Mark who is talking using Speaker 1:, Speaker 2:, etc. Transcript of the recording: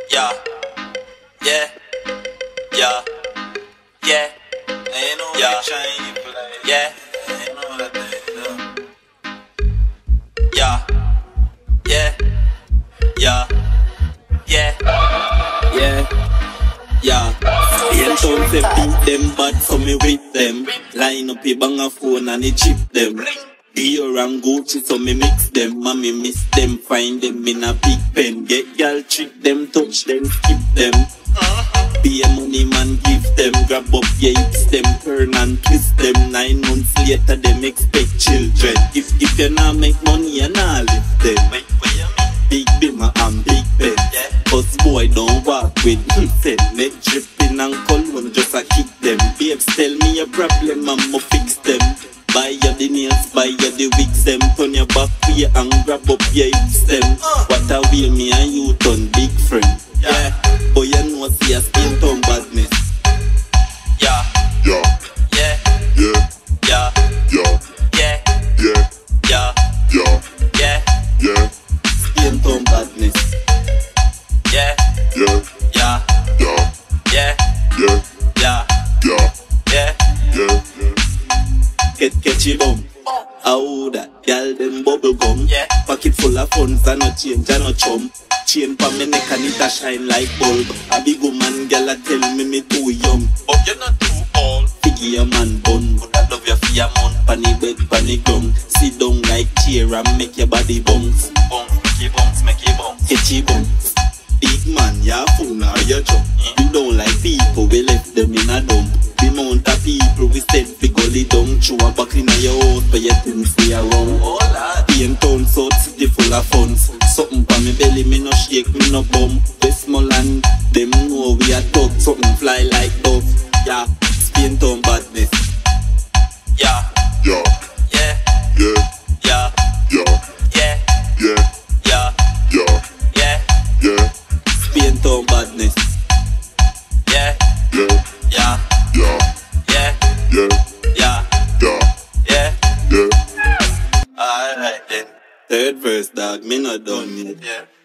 Speaker 1: Yeah, yeah, yeah, yeah, ain't no yeah, yeah, ain't no that yeah, yeah, yeah, yeah, yeah, yeah. Ain't don't say beat them bad, so me with them. Line up a bang a phone and it chip them. Dior and Gucci, so me mix them. Mommy miss them, find them in a big pen. Get y'all trick them, touch them, skip them. Be a money man, give them. Grab up your hips, them turn and twist them. 9 months later, them expect children. If you not make money, you not lift them. Big Bimmer and Big Ben. Cause boy don't walk with himself. Neck dripping and cologne, just a kick them. Babes tell me a problem, I'ma fix them. Buy you the nails, buy you the wigs them. Turn your back way and grab up your hips them. What a way me and you turn big friend. Yeah, boy you know see a skin tone badness. Yeah,
Speaker 2: Yeah,
Speaker 1: yeah,
Speaker 2: yeah,
Speaker 1: yeah,
Speaker 2: yeah,
Speaker 1: yeah,
Speaker 2: yeah,
Speaker 1: yeah,
Speaker 2: yeah,
Speaker 1: yeah,
Speaker 2: yeah,
Speaker 1: skin tone badness. Yeah,
Speaker 2: yeah,
Speaker 1: yeah,
Speaker 2: yeah,
Speaker 1: yeah,
Speaker 2: yeah,
Speaker 1: yeah,
Speaker 2: yeah,
Speaker 1: yeah.
Speaker 2: yeah.
Speaker 1: Catchy bum. How that girl them bubble gum. Yeah. Pocket full of funds and no change and no chum. Chain pa me neck and it a shine like bulb. A big woman girl a tell me too young. But you're not too old. Figgy a man bun. But I love you for your month. Panny bed, panny ground. Sit down like chair and make your body bounce. Bounce, make you bounce, make you bounce. Catchy bounce. Big man, you're fool or you jump. You don't like people, we left them in a dump. The amount of people we said we gully down. Throw a back in your house but you think we are wrong. In town, South City full of funds. Something pa me belly, me no shake, me no bum. Westmoreland, them know we are talk. Something fly like dove. Yeah, Spain town badness. Yeah,
Speaker 2: Yeah,
Speaker 1: yeah,
Speaker 2: yeah,
Speaker 1: yeah,
Speaker 2: yeah,
Speaker 1: yeah,
Speaker 2: yeah,
Speaker 1: yeah,
Speaker 2: yeah,
Speaker 1: yeah,
Speaker 2: yeah,
Speaker 1: Spain town badness. Yeah,
Speaker 2: yeah,
Speaker 1: yeah,
Speaker 2: yeah,
Speaker 1: yeah,
Speaker 2: yeah,
Speaker 1: yeah,
Speaker 2: yeah,
Speaker 1: yeah.
Speaker 2: yeah.
Speaker 1: Alright then. Third verse, dog, me not done yet. Yeah.